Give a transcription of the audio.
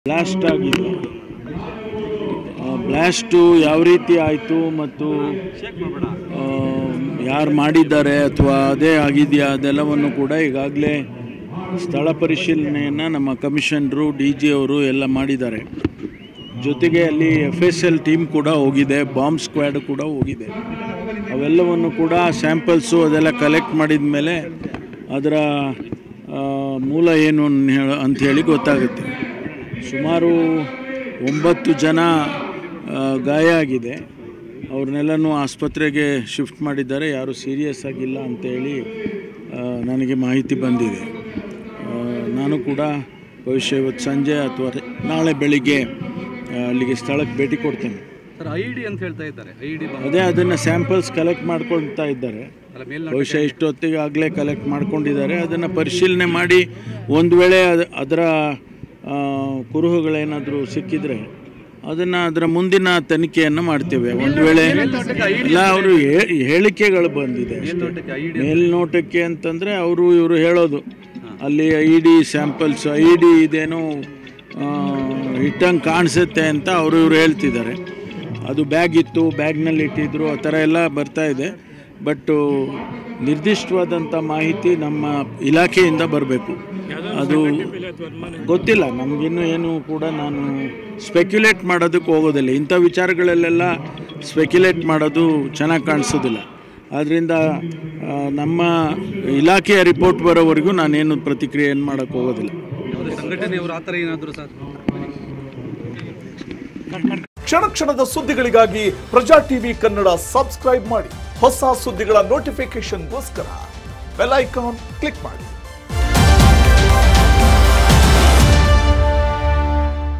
Blast ಆಗಿದೆ. Blast ಯಾವ ರೀತಿ ಆಯಿತು ಮತ್ತು ಯಾರು ಮಾಡಿದ್ದಾರೆ ಅಥವಾ ಅದೇ ಆಗಿದೆಯಾ ಅದೆಲ್ಲವನ್ನು ಕೂಡ ಈಗಾಗಲೇ ಸ್ಥಳ ಪರಿಶೀಲನೆಯನ್ನು ನಮ್ಮ ಕಮಿಷನರು DG ಅವರು ಎಲ್ಲ ಮಾಡಿದ್ದಾರೆ. ಜೊತೆಗೆ ಅಲ್ಲಿ FSL ಟೀಮ್ ಕೂಡ ಹೋಗಿದೆ, ಬಾಂಬ್ ಸ್ಕ್ವಾಡ್ ಕೂಡ ಹೋಗಿದೆ. ಅವೆಲ್ಲವನ್ನು ಕೂಡ ಸ್ಯಾಂಪಲ್ಸು ಅದೆಲ್ಲ ಕಲೆಕ್ಟ್ ಮಾಡಿದ ಮೇಲೆ ಅದರ ಮೂಲ ಏನು ಅಂಥೇಳಿ ಗೊತ್ತಾಗುತ್ತೆ. ಸುಮಾರು 9 ಜನ ಗಾಯ ಆಗಿದೆ. ಅವ್ರನ್ನೆಲ್ಲನೂ ಆಸ್ಪತ್ರೆಗೆ ಶಿಫ್ಟ್ ಮಾಡಿದ್ದಾರೆ. ಯಾರು ಸೀರಿಯಸ್ ಆಗಿಲ್ಲ ಅಂತೇಳಿ ನನಗೆ ಮಾಹಿತಿ ಬಂದಿದೆ. ನಾನು ಕೂಡ ಬಹುಶಃ ಇವತ್ತು ಸಂಜೆ ಅಥವಾ ನಾಳೆ ಬೆಳಿಗ್ಗೆ ಅಲ್ಲಿಗೆ ಸ್ಥಳಕ್ಕೆ ಭೇಟಿ ಕೊಡ್ತೇನೆ. ಸರ್, IED ಅಂತ ಹೇಳ್ತಾ ಇದ್ದಾರೆ. ಅದೇ ಅದನ್ನು ಸ್ಯಾಂಪಲ್ಸ್ ಕಲೆಕ್ಟ್ ಮಾಡ್ಕೊಳ್ತಾ ಇದ್ದಾರೆ. ಬಹುಶಃ ಇಷ್ಟೊತ್ತಿಗೆ ಆಗಲೇ ಕಲೆಕ್ಟ್ ಮಾಡ್ಕೊಂಡಿದ್ದಾರೆ. ಅದನ್ನು ಪರಿಶೀಲನೆ ಮಾಡಿ ಒಂದು ವೇಳೆ ಅದರ ಕುರುಹುಗಳೇನಾದರೂ ಸಿಕ್ಕಿದರೆ ಅದರ ಮುಂದಿನ ತನಿಖೆಯನ್ನು ಮಾಡ್ತೇವೆ. ಒಂದು ವೇಳೆ ಎಲ್ಲ ಅವರು ಹೇಳಿಕೆಗಳು ಬಂದಿದೆ. ಮೇಲ್ನೋಟಕ್ಕೆ ಅಂತಂದರೆ ಇವರು ಹೇಳೋದು ಅಲ್ಲಿ IED ಸ್ಯಾಂಪಲ್ಸ್ IED ಇದೇನೋ ಇಟ್ಟಂಗೆ ಕಾಣಿಸುತ್ತೆ ಅಂತ ಇವರು ಹೇಳ್ತಿದ್ದಾರೆ. ಅದು ಬ್ಯಾಗ್ ಇತ್ತು, ಬ್ಯಾಗ್ನಲ್ಲಿ ಇಟ್ಟಿದ್ರು, ಆ ಥರ ಎಲ್ಲ ಬರ್ತಾ ಇದೆ. ಬಟ್ ನಿರ್ದಿಷ್ಟವಾದಂಥ ಮಾಹಿತಿ ನಮ್ಮ ಇಲಾಖೆಯಿಂದ ಬರಬೇಕು. ಅದು ಗೊತ್ತಿಲ್ಲ ನಮಗಿನ್ನೂ ಏನು ಕೂಡ. ನಾನು ಸ್ಪೆಕ್ಯುಲೇಟ್ ಮಾಡೋದಕ್ಕೆ ಹೋಗೋದಿಲ್ಲ. ಇಂಥ ವಿಚಾರಗಳಲ್ಲೆಲ್ಲ ಸ್ಪೆಕ್ಯುಲೇಟ್ ಮಾಡೋದು ಚೆನ್ನಾಗಿ ಕಾಣಿಸೋದಿಲ್ಲ. ಆದ್ದರಿಂದ ನಮ್ಮ ಇಲಾಖೆಯ ರಿಪೋರ್ಟ್ ಬರೋವರೆಗೂ ನಾನೇನು ಪ್ರತಿಕ್ರಿಯೆಯನ್ನು ಮಾಡೋಕ್ಕೆ ಹೋಗೋದಿಲ್ಲ. ಕ್ಷಣ ಕ್ಷಣದ ಸುದ್ದಿಗಳಿಗಾಗಿ ಪ್ರಜಾ ಟಿವಿ ಕನ್ನಡ ಸಬ್ಸ್ಕ್ರೈಬ್ ಮಾಡಿ. ಹೊಸ ಸುದ್ದಿಗಳ ನೋಟಿಫಿಕೇಶನ್ಗೋಸ್ಕರ ಬೆಲ್ ಐಕಾನ್ ಕ್ಲಿಕ್ ಮಾಡಿ.